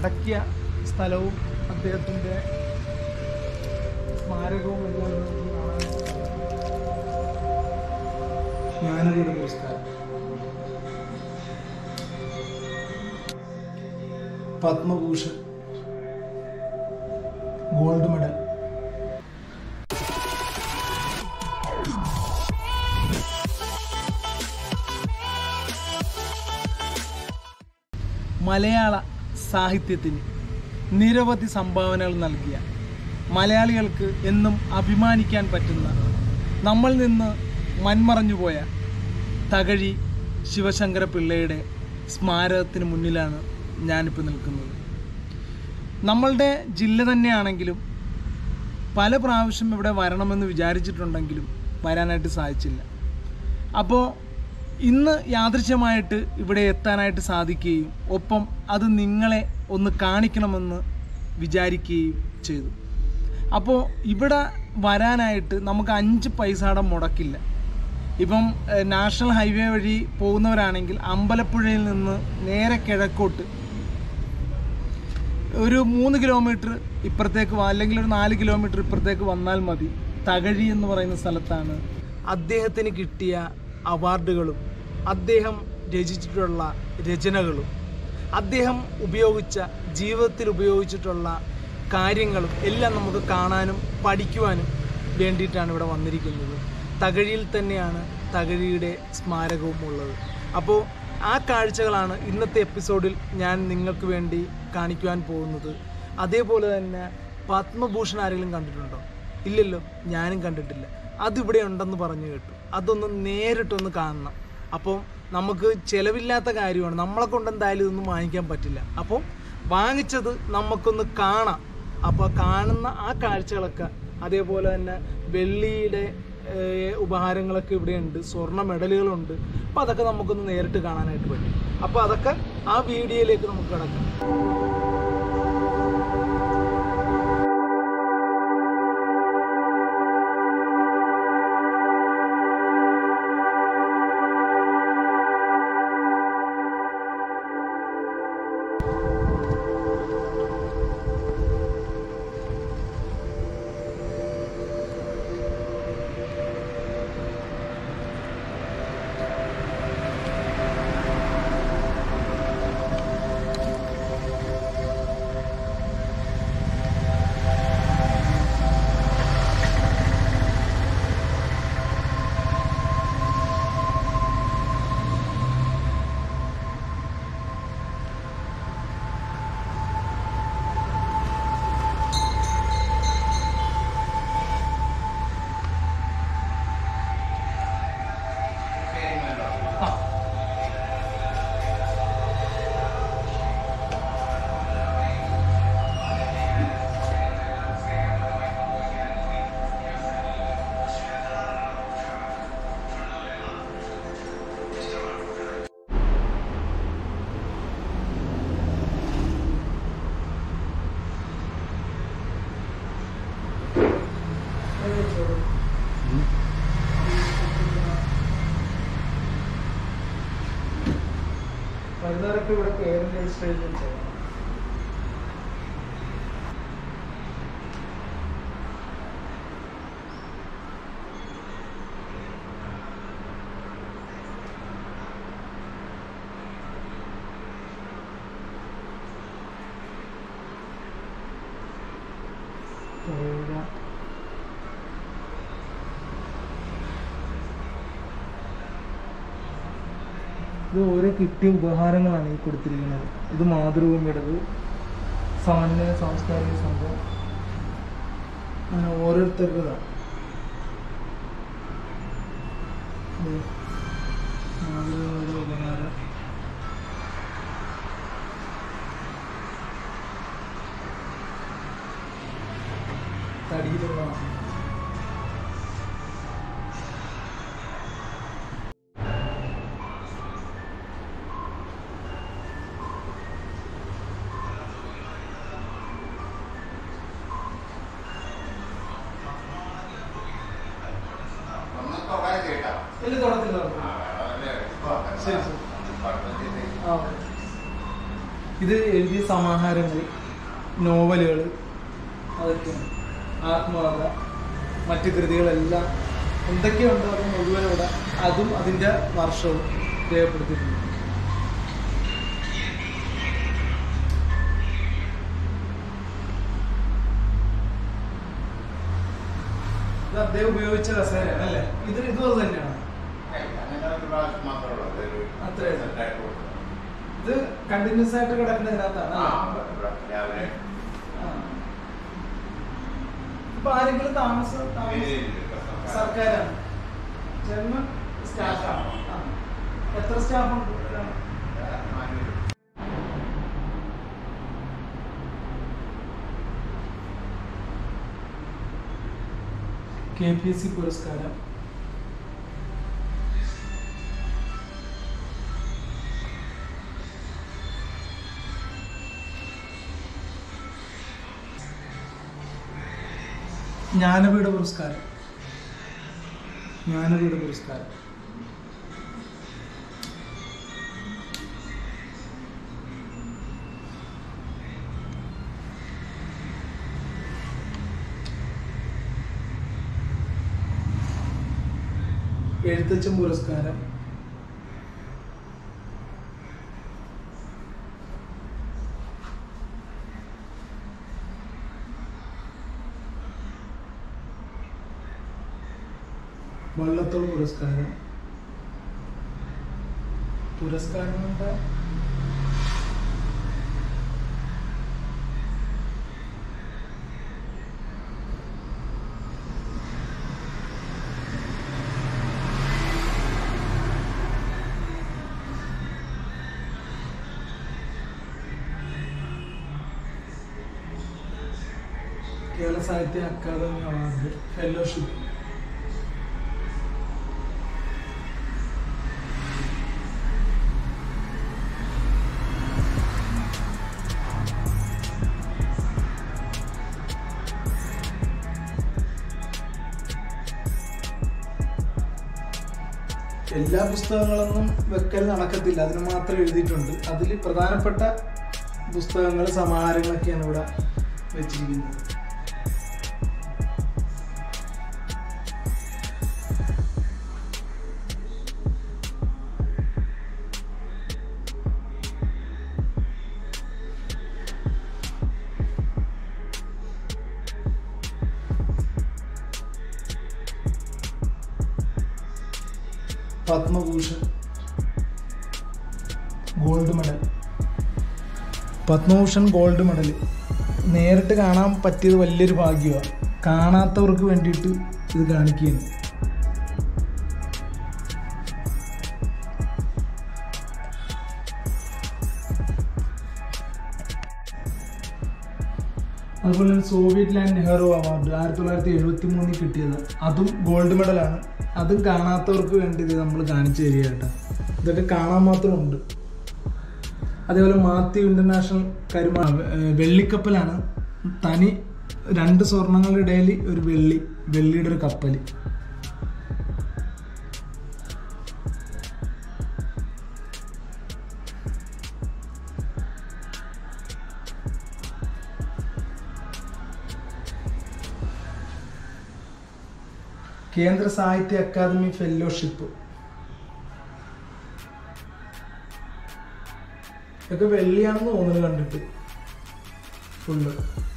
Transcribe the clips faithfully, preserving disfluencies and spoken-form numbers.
അടക്കിയ സ്ഥലവും അദ്ദേഹത്തിൻ്റെ സ്മാരകവും എല്ലാം നമുക്ക് കാണാൻ ജ്ഞാനപീഠ പുരസ്കാരം, പത്മഭൂഷൺ, ഗോൾഡ് മെഡൽ. മലയാള സാഹിത്യത്തിന് നിരവധി സംഭാവനകൾ നൽകിയ, മലയാളികൾക്ക് എന്നും അഭിമാനിക്കാൻ പറ്റുന്ന, നമ്മൾ നിന്ന് മൺമറഞ്ഞുപോയ തകഴി ശിവശങ്കര പിള്ളയുടെ സ്മാരകത്തിന് മുന്നിലാണ് ഞാനിപ്പോൾ നിൽക്കുന്നത്. നമ്മളുടെ ജില്ല തന്നെയാണെങ്കിലും പല പ്രാവശ്യം ഇവിടെ വരണമെന്ന് വിചാരിച്ചിട്ടുണ്ടെങ്കിലും വരാനായിട്ട് സാധിച്ചില്ല. അപ്പോൾ ഇന്ന് യാദൃച്ഛമായിട്ട് ഇവിടെ എത്താനായിട്ട് സാധിക്കുകയും ഒപ്പം അത് നിങ്ങളെ ഒന്ന് കാണിക്കണമെന്ന് വിചാരിക്കുകയും ചെയ്തു. അപ്പോൾ ഇവിടെ വരാനായിട്ട് നമുക്ക് അഞ്ച് പൈസയുടെ മുടക്കില്ല. ഇപ്പം നാഷണൽ ഹൈവേ വഴി പോകുന്നവരാണെങ്കിൽ അമ്പലപ്പുഴയിൽ നിന്ന് നേരെ കിഴക്കോട്ട് ഒരു മൂന്ന് കിലോമീറ്റർ ഇപ്പുറത്തേക്ക് അല്ലെങ്കിൽ ഒരു നാല് കിലോമീറ്റർ ഇപ്പുറത്തേക്ക് വന്നാൽ മതി. തകഴി എന്ന് പറയുന്ന സ്ഥലത്താണ് അദ്ദേഹത്തിന് കിട്ടിയ അവാർഡുകളും അദ്ദേഹം രചിച്ചിട്ടുള്ള രചനകളും അദ്ദേഹം ഉപയോഗിച്ച ജീവിതത്തിൽ ഉപയോഗിച്ചിട്ടുള്ള കാര്യങ്ങളും എല്ലാം നമുക്ക് കാണാനും പഠിക്കുവാനും വേണ്ടിയിട്ടാണ് ഇവിടെ വന്നിരിക്കുന്നത്. തകഴിയിൽ തന്നെയാണ് തകഴിയുടെ സ്മാരകവും ഉള്ളത്. അപ്പോൾ ആ കാഴ്ചകളാണ് ഇന്നത്തെ എപ്പിസോഡിൽ ഞാൻ നിങ്ങൾക്ക് വേണ്ടി കാണിക്കുവാൻ പോകുന്നത്. അതേപോലെ തന്നെ പത്മഭൂഷൺ ആരെങ്കിലും കണ്ടിട്ടുണ്ടോ? ഇല്ലല്ലോ, ഞാനും കണ്ടിട്ടില്ല. അതിവിടെ ഉണ്ടെന്ന് പറഞ്ഞു കേട്ടു. അതൊന്ന് നേരിട്ടൊന്ന് കാണണം. അപ്പോൾ നമുക്ക് ചിലവില്ലാത്ത കാര്യമാണ്, നമ്മളെ കൊണ്ട് എന്തായാലും ഇതൊന്നും വാങ്ങിക്കാൻ പറ്റില്ല. അപ്പോൾ വാങ്ങിച്ചത് നമുക്കൊന്ന് കാണാം. അപ്പോൾ കാണുന്ന ആ കാഴ്ചകളൊക്കെ, അതേപോലെ തന്നെ വെള്ളിയുടെ ഉപഹാരങ്ങളൊക്കെ ഇവിടെയുണ്ട്, സ്വർണ്ണ മെഡലുകളുണ്ട്. അപ്പോൾ അതൊക്കെ നമുക്കൊന്ന് നേരിട്ട് കാണാനായിട്ട് പറ്റും. അപ്പോൾ അതൊക്കെ ആ വീഡിയോയിലേക്ക് നമുക്ക് കിടക്കാം. വൈകുന്നേരമൊക്കെ ഇവിടെ കേരള രജിസ്ട്രേഷൻ ചെയ്യണം. ഇത് ഓരോ കിട്ടിയ ഉപഹാരങ്ങളാണ് ഈ കൊടുത്തിരിക്കുന്നത്. ഇത് മാതൃഭൂമിയുടേത്, സാമാന്യ സാംസ്കാരിക സംഘം, ഓരോരുത്തരുടേതാണ്. മാതൃഭൂമിയുടെ ഉപഹാരം, തടിയിലുള്ള ഇത് എഴുതിയ സമാഹാരങ്ങൾ, നോവലുകൾ, അതൊക്കെയാണ്. ആത്മകഥ, മറ്റ് കൃതികളെല്ലാം എന്തൊക്കെയുണ്ടോ അത് മുഴുവനോടെ അതും അതിൻ്റെ വർഷവും രേഖപ്പെടുത്തിയിട്ടുണ്ട്. ഇത് അദ്ദേഹം ഉപയോഗിച്ച കസേരയാണ് അല്ലേ? ഇത് ഇതുപോലെ തന്നെയാണ്. അത്രേ ഇത് കണ്ടിന്യൂസ് ആയിട്ട് കിടക്കുന്നതിനകത്താണ്. ഇപ്പൊ ആരെങ്കിലും താമസം സർക്കാരാണ്, ജന്മ സ്റ്റാഫാണ്. എത്ര സ്റ്റാഫുണ്ട്? കെ പി എസ് സി പുരസ്കാരം, ജ്ഞാനപീഠ പുരസ്കാരം, ജ്ഞാനപീഠ പുരസ്കാരം, എഴുത്തച്ഛൻ പുരസ്കാരം, വള്ളത്തോൾ പുരസ്കാരം, പുരസ്കാരങ്ങളുടെ കേരള സാഹിത്യ അക്കാദമി അവാർഡ്, ഫെലോഷിപ്പ്, എല്ലാ പുസ്തകങ്ങളൊന്നും വെക്കൽ നടക്കത്തില്ല, അതിന് മാത്രം എഴുതിയിട്ടുണ്ട്. അതിൽ പ്രധാനപ്പെട്ട പുസ്തകങ്ങൾ, സമാഹാരങ്ങളൊക്കെയാണ് ഇവിടെ വെച്ചിരിക്കുന്നത്. Padma Bhushan, gold medal. Padma Bhushan gold medal നേരിട്ട് കാണാൻ പറ്റിയത് വലിയൊരു ഭാഗ്യമാണ്. കാണാത്തവർക്ക് വേണ്ടിയിട്ട് ഇത് കാണിക്കുകയാണ്. അതുപോലെ സോവിയറ്റ് ലാൻഡ് നെഹ്റു അവാർഡ് ആയിരത്തി തൊള്ളായിരത്തി എഴുപത്തി മൂന്നിൽ കിട്ടിയത്, അതും ഗോൾഡ് മെഡലാണ്. അതും കാണാത്തവർക്ക് വേണ്ടി ഇത് നമ്മൾ കാണിച്ചു തരിക കേട്ടോ. ഇതൊക്കെ കാണാൻ മാത്രമുണ്ട്. അതേപോലെ മാത്യു ഇന്റർനാഷണൽ കരുമ വെള്ളിക്കപ്പലാണ്. തനി രണ്ട് സ്വർണങ്ങളുടെ ഇടയിൽ ഒരു വെള്ളി, വെള്ളിയുടെ ഒരു കപ്പൽ. കേന്ദ്ര സാഹിത്യ അക്കാദമി ഫെലോഷിപ്പ്, ഇതൊക്കെ വെള്ളിയാണെന്ന് തോന്നുന്നു കണ്ടിട്ട് ഫുള്ള്.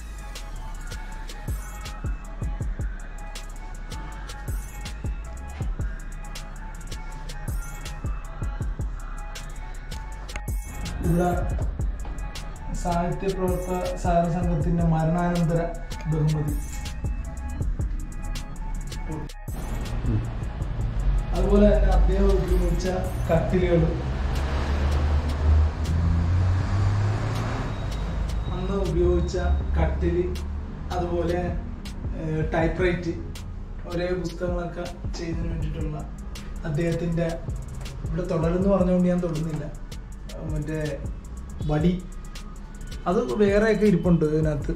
ഇവിടെ സാഹിത്യ പ്രവർത്തക സഹകരണ സംഘത്തിന്റെ മരണാനന്തര ബഹുമതി. അതുപോലെ തന്നെ അദ്ദേഹം ഉപയോഗിച്ച കട്ടിലുകൾ, അന്ന് ഉപയോഗിച്ച കട്ടില്, അതുപോലെ ടൈപ്പ് റൈറ്റ്, ഒരേ പുസ്തകങ്ങളൊക്കെ ചെയ്യുന്നതിന് വേണ്ടിയിട്ടുള്ള അദ്ദേഹത്തിൻ്റെ, ഇവിടെ തുടരെന്ന് പറഞ്ഞുകൊണ്ട് ഞാൻ തൊടുന്നില്ല, മറ്റേ വടി, അത് വേറെയൊക്കെ ഇരിപ്പുണ്ട് ഇതിനകത്ത്.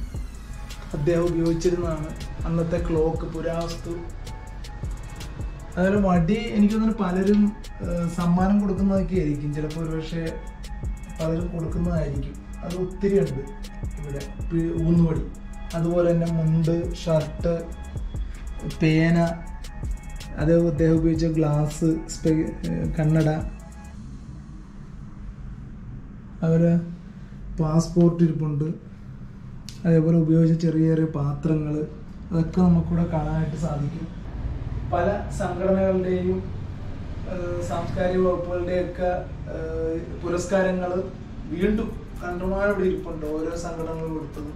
അദ്ദേഹം ഉപയോഗിച്ചിരുന്നതാണ്. അന്നത്തെ ക്ലോക്ക്, പുരാവസ്തു അതുപോലെ വടി എനിക്ക് തോന്നുന്നു പലരും സമ്മാനം കൊടുക്കുന്നതൊക്കെ ആയിരിക്കും, ചിലപ്പോൾ ഒരുപക്ഷെ പലരും കൊടുക്കുന്നതായിരിക്കും. അത് ഒത്തിരി ഉണ്ട് ഇവിടെ. ഊന്നുവടി, അതുപോലെ തന്നെ മുണ്ട്, ഷർട്ട്, പേന, അത് അദ്ദേഹം ഉപയോഗിച്ച ഗ്ലാസ്, കണ്ണട, അതുപോലെ പാസ്പോർട്ട് ഇരിപ്പുണ്ട്, അതേപോലെ ഉപയോഗിച്ച ചെറിയ ചെറിയ പാത്രങ്ങൾ, അതൊക്കെ നമുക്കിവിടെ കാണാനായിട്ട് സാധിക്കും. പല സംഘടനകളുടെയും സാംസ്കാരിക വകുപ്പുകളുടെയൊക്കെ പുരസ്കാരങ്ങൾ വീണ്ടും കണ്ടുമാനം ഇവിടെ ഇരിപ്പുണ്ട്, ഓരോ സംഘടനകൾ കൊടുത്തതും.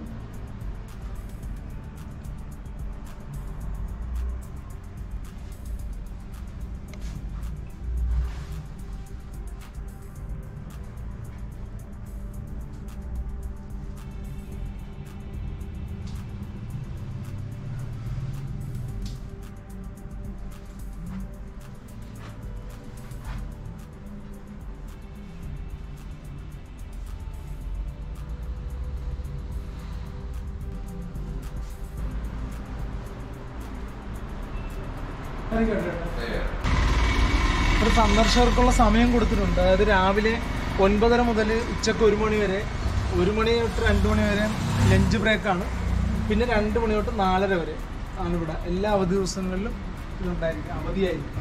ഒരു സന്ദർശകർക്കുള്ള സമയം കൊടുത്തിട്ടുണ്ട്. അതായത് രാവിലെ ഒൻപതര മുതൽ ഉച്ചക്ക് ഒരു മണി വരെ, ഒരു മണി തൊട്ട് രണ്ട് മണി വരെ ലഞ്ച് ബ്രേക്കാണ്. പിന്നെ രണ്ട് മണി തൊട്ട് നാലര വരെ ആണ് ഇവിടെ. എല്ലാ അവധി ദിവസങ്ങളിലും ഇതുണ്ടായിരിക്കും, അവധിയായിരിക്കും.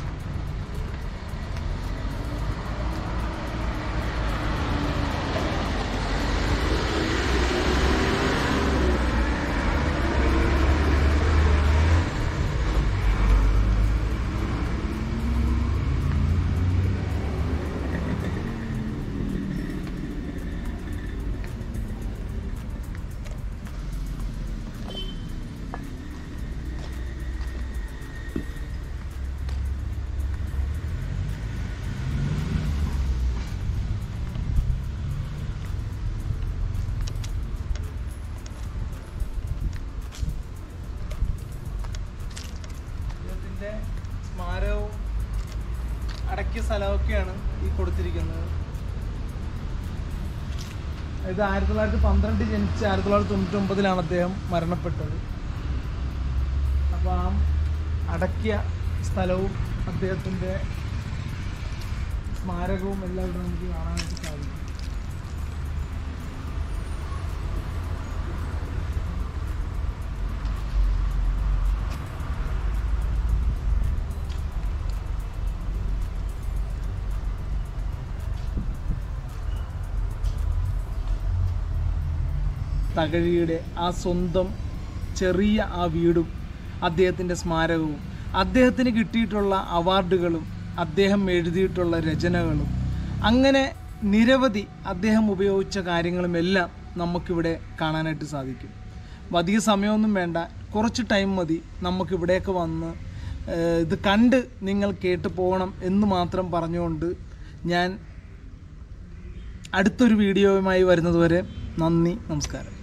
സ്മാരകവും അടക്കിയ സ്ഥലമൊക്കെയാണ് ഈ കൊടുത്തിരിക്കുന്നത്. ഇത് ആയിരത്തി തൊള്ളായിരത്തി പന്ത്രണ്ടിൽ ജനിച്ച് ആയിരത്തി തൊള്ളായിരത്തി തൊണ്ണൂറ്റി ഒമ്പതിലാണ് അദ്ദേഹം മരണപ്പെട്ടത്. അപ്പോൾ ആ അടക്കിയ സ്ഥലവും അദ്ദേഹത്തിൻ്റെ സ്മാരകവും എല്ലാം ഇവിടെ നമുക്ക് കാണാനായിട്ട് സാധിക്കും. തകഴിയുടെ ആ സ്വന്തം ചെറിയ ആ വീടും അദ്ദേഹത്തിൻ്റെ സ്മാരകവും അദ്ദേഹത്തിന് കിട്ടിയിട്ടുള്ള അവാർഡുകളും അദ്ദേഹം എഴുതിയിട്ടുള്ള രചനകളും അങ്ങനെ നിരവധി അദ്ദേഹം ഉപയോഗിച്ച കാര്യങ്ങളുമെല്ലാം നമുക്കിവിടെ കാണാനായിട്ട് സാധിക്കും. അധിക സമയമൊന്നും വേണ്ട, കുറച്ച് ടൈം മതി നമുക്കിവിടെയൊക്കെ വന്ന് ഇത് കണ്ട് നിങ്ങൾ കേട്ട് പോകണം എന്ന് മാത്രം പറഞ്ഞുകൊണ്ട് ഞാൻ അടുത്തൊരു വീഡിയോയുമായി വരുന്നതുവരെ നന്ദി, നമസ്കാരം.